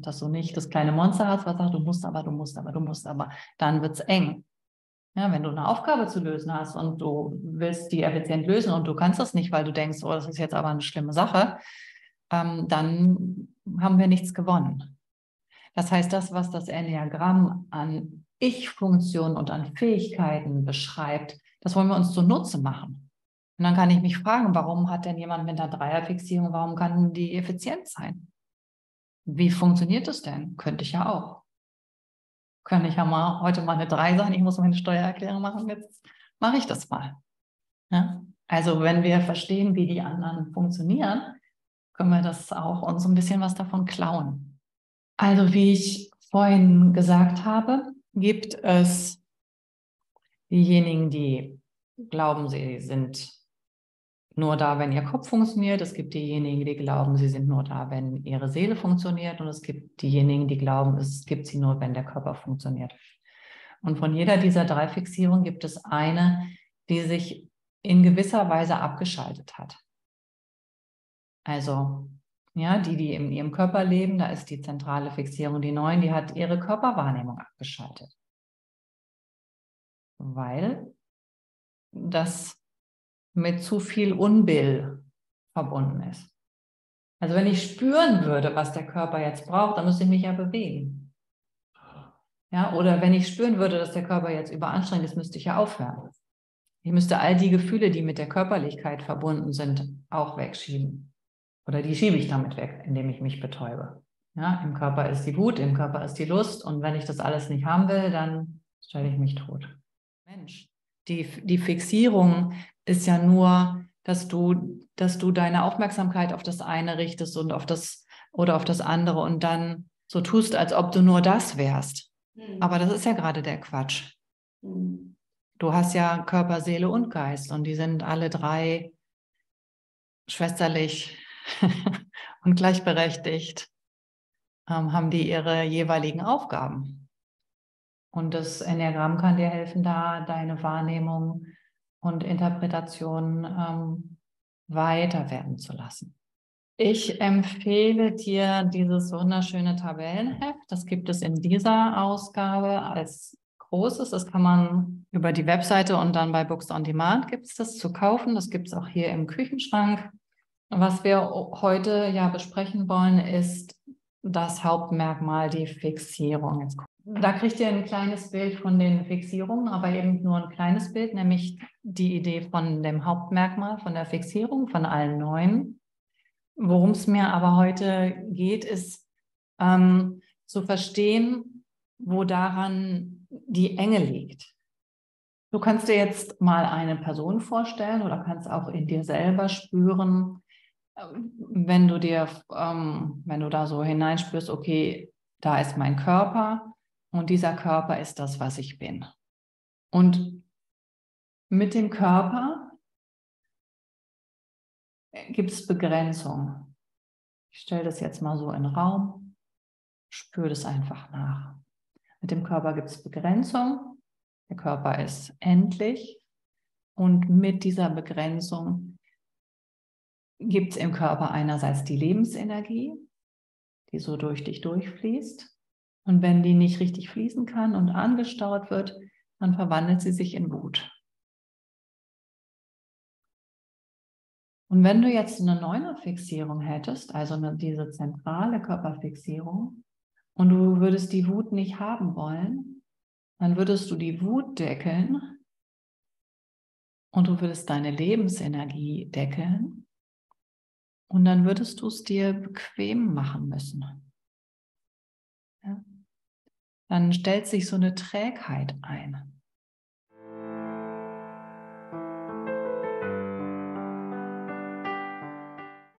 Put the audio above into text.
dass du nicht das kleine Monster hast, was sagt, du musst aber, du musst aber, du musst aber. Dann wird es eng. Ja, wenn du eine Aufgabe zu lösen hast und du willst die effizient lösen und du kannst das nicht, weil du denkst, oh, das ist jetzt aber eine schlimme Sache, dann haben wir nichts gewonnen. Das heißt, das, was das Enneagramm an Ich-Funktionen und an Fähigkeiten beschreibt, das wollen wir uns zunutze machen. Und dann kann ich mich fragen, warum hat denn jemand mit einer Dreierfixierung, warum kann die effizient sein? Wie funktioniert das denn? Könnte ich ja auch. Könnte ich ja mal heute mal eine 3 sein, ich muss meine Steuererklärung machen, jetzt mache ich das mal. Ja? Also wenn wir verstehen, wie die anderen funktionieren, können wir das auch uns ein bisschen was davon klauen. Also wie ich vorhin gesagt habe, gibt es diejenigen, die glauben, sie sind nur da, wenn ihr Kopf funktioniert. Es gibt diejenigen, die glauben, sie sind nur da, wenn ihre Seele funktioniert. Und es gibt diejenigen, die glauben, es gibt sie nur, wenn der Körper funktioniert. Und von jeder dieser 3 Fixierungen gibt es eine, die sich in gewisser Weise abgeschaltet hat. Also, ja, die in ihrem Körper leben, da ist die zentrale Fixierung die 9, die hat ihre Körperwahrnehmung abgeschaltet. Weil das mit zu viel Unbill verbunden ist. Also wenn ich spüren würde, was der Körper jetzt braucht, dann müsste ich mich ja bewegen. Ja, oder wenn ich spüren würde, dass der Körper jetzt überanstrengend ist, müsste ich ja aufhören. Ich müsste all die Gefühle, die mit der Körperlichkeit verbunden sind, auch wegschieben. Oder die schiebe ich damit weg, indem ich mich betäube. Ja, im Körper ist die Wut, im Körper ist die Lust. Und wenn ich das alles nicht haben will, dann stelle ich mich tot. Mensch, die Fixierung ist ja nur, dass du deine Aufmerksamkeit auf das eine richtest und auf das oder auf das andere und dann so tust, als ob du nur das wärst. Aber das ist ja gerade der Quatsch. Du hast ja Körper, Seele und Geist und die sind alle 3 schwesterlich und gleichberechtigt, haben die ihre jeweiligen Aufgaben. Und das Enneagramm kann dir helfen, da deine Wahrnehmung und Interpretation weiter werden zu lassen. Ich empfehle dir dieses wunderschöne Tabellenheft. Das gibt es in dieser Ausgabe als großes. Das kann man über die Webseite und dann bei Books on Demand gibt es das zu kaufen. Das gibt es auch hier im Küchenschrank. Was wir heute ja besprechen wollen, ist das Hauptmerkmal, die Fixierung. Da kriegt ihr ein kleines Bild von den Fixierungen, aber eben nur ein kleines Bild, nämlich die Idee von dem Hauptmerkmal, von der Fixierung, von allen 9. Worum es mir aber heute geht, ist zu verstehen, wo daran die Enge liegt. Du kannst dir jetzt mal eine Person vorstellen oder kannst auch in dir selber spüren, wenn du da so hineinspürst, okay, da ist mein Körper und dieser Körper ist das, was ich bin. Und mit dem Körper gibt es Begrenzung. Ich stelle das jetzt mal so in den Raum, spüre das einfach nach. Mit dem Körper gibt es Begrenzung. Der Körper ist endlich und mit dieser Begrenzung gibt es im Körper einerseits die Lebensenergie, die so durch dich durchfließt. Und wenn die nicht richtig fließen kann und angestaut wird, dann verwandelt sie sich in Wut. Und wenn du jetzt eine 9er-Fixierung hättest, also diese zentrale Körperfixierung, und du würdest die Wut nicht haben wollen, dann würdest du die Wut deckeln und du würdest deine Lebensenergie deckeln und dann würdest du es dir bequem machen müssen. Ja? Dann stellt sich so eine Trägheit ein.